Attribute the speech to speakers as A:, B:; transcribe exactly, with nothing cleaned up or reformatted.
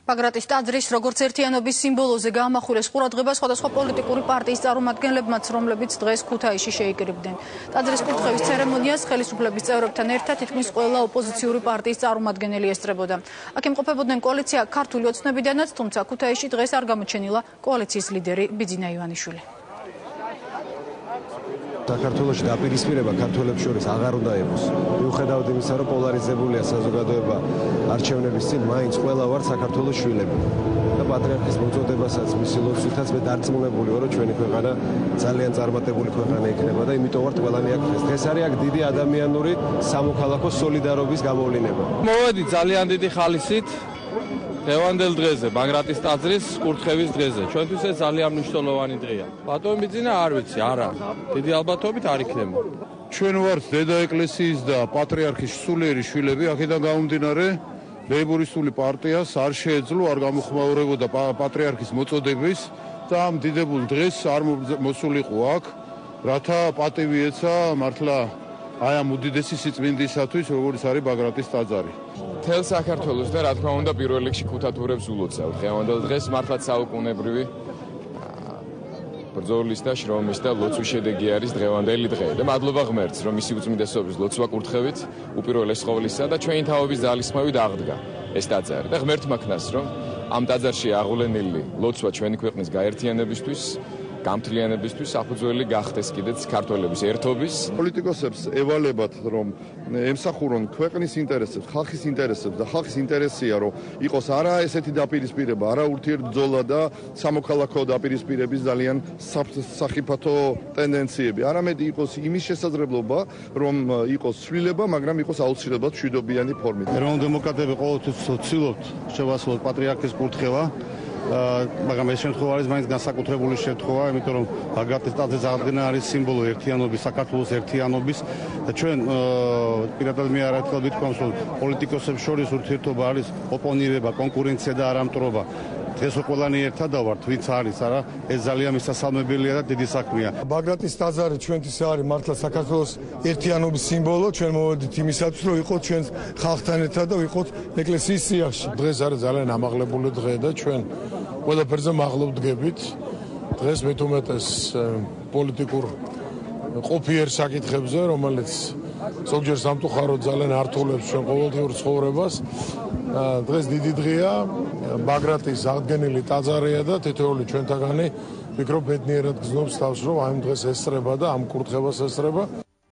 A: ბაგრატის ტაძრის როგორც ერთიანობის სიმბოლოზე გაამახვილეს ყურადღება სხვადასხვა პოლიტიკური პარტიის წარმომადგენლებმაც, რომლებიც დღეს ქუთაისში შეიკრიბნენ. ტაძრის კურთხევის ცერემონიას ხელისუფლების წევრებთან ერთად თითქმის ყველა ოპოზიციური პარტიის წარმომადგენელი ესწრებოდა. აქ იმყოფებოდნენ კოალიცია ქართული ოცნებიდანაც, თუმცა ქუთაისში დღეს არ გამოჩენილა კოალიციის ლიდერი ბიძინა ივანიშვილი.
B: საქართველოში დაპირისპირება ქართველებს შორის აღარ უნდა იყოს. მიუხედავად იმისა, რომ პოლარიზებულია საზოგადოება არჩევნების წინ, მაინც ყველა ვართ საქართველოს შვილები. და პატრიარქის მოწოდებასაც მისი ლოცვითაც მე დარწმუნებული ვარ, რომ ჩვენი ქვეყანა ძალიან წარმატებული ქვეყანა იქნება და იმიტომ ვართ ყველანი აქ დღეს. დღეს არის აქ დიდი ადამიანური სამოქალაქო სოლიდარობის გამოვლინება.
C: მოვედი ძალიან დიდი ხალისით დღევანდელ დღეზე, ბაგრატის ტაძრის კურთხევის დღეზე. ჩვენთვის ეს ძალიან მნიშვნელოვანი დღეა. ბატონი ბიძინა არ ვიცი, არა. დიდი ალბათობით არ იქნება.
D: ჩვენ ვართ დედა ეკლესიის და პატრიარქის სულიერი შვილები, აქედან გამომდინარე, ლეიბორისტული პარტიას არ შეეძლო, არ გამოხმაურებოდა პატრიარქის მოწოდების და ამ დიდებულ დღეს არ მოსულიყო აქ, რათა პატივი ეცა მართლა აი ამ უდიდესი სიწმინდისათვის, როგორც არის ბაგრატის ტაძარი.
E: მთელ საქართველოს და რა თქმა უნდა პირველ რიგში ქუთათურებს ულოცავ. დღევანდელ დღეს მართლაც საუკუნებრივი ბრძოლის და შრომის და ლოცვის შედეგი არის დღევანდელი დღე. და მადლობა ღმერთს, რომ მისი უწმინდესობის ლოცვა კურთხევით უპირველეს ყოვლისა და ჩვენი თაობის ძალისხმევით აღდგა ეს ტაძარი. და ღმერთმა ქნას, რომ ამ ტაძარში აღვლენილი ლოცვა ჩვენი ქვეყნის გაერთიანებისთვის გამთლიანებისთვის საფუძველი გახდეს კიდეც ქართველების ერთობის.
D: პოლიტიკოსებს ევალებათ, რომ ემსახურონ ქვეყნის ინტერესებს, ხალხის ინტერესებს და ხალხის ინტერესია, რომ იყოს არა ესეთი დაპირისპირება, არა ურთიერთბრძოლა და სამოქალაქო დაპირისპირების ძალიან სახიფათო ტენდენციები. არამედ იყოს იმის შესაძლებლობა, რომ იყოს ცვლილება, მაგრამ იყოს აუცილებლად მშვიდობიანი ფორმით.
F: ეროვნულ დემოკრატები ყოველთვის ცდილობთ შევასრულოთ პატრიარქის კურთხევა. მაგრამ ეს შემთხვევა არის მაინც განსაკუთრებული შემთხვევა, იმიტომ რომ ბაგრატის ტაძრის აღდგენა არის სიმბოლო ერთიანობის, საქართველოს ერთიანობის და ჩვენ პირადად მე არაერთხელ ვიტყვამს, რომ პოლიტიკოსებს შორის ურთიერთობა არის ოპონირება, კონკურენცია და არამტრობა. დღეს ყველანი ერთად ვართ, ვინც არის, არა? ეს ძალიან მისასალმებელია და დიდი საქმეა.
G: ბაგრატის ტაძარი ჩვენთვის არის მართლა საქართველოს ერთიანობის სიმბოლო. ჩვენ მოვედით იმისათვის, რომ ვიყოთ ჩვენ ხალხთან ერთად და ვიყოთ ეკლესიის სიახში.
H: დღეს არის ძალიან ამაღლებული დღე და ჩვენ ყველაფერზე მაღლობ დგებით. დღეს მით უმეტეს პოლიტიკურ ყოფიერ საკითხებზე, რომელიც ზოგჯერ სამწუხაროდ ძალიან ართულებს ჩვენ ყოველდღიურ ცხოვრებას. დღეს დიდი დღეა, ბაგრატის აღდგენილი ტაძარია და თითოეული ჩვენთაგანი ვფიქრობ ბედნიერად გრძნობს თავს, რომ ამ დღეს ესწრება და ამ კურთხებას ესწრება.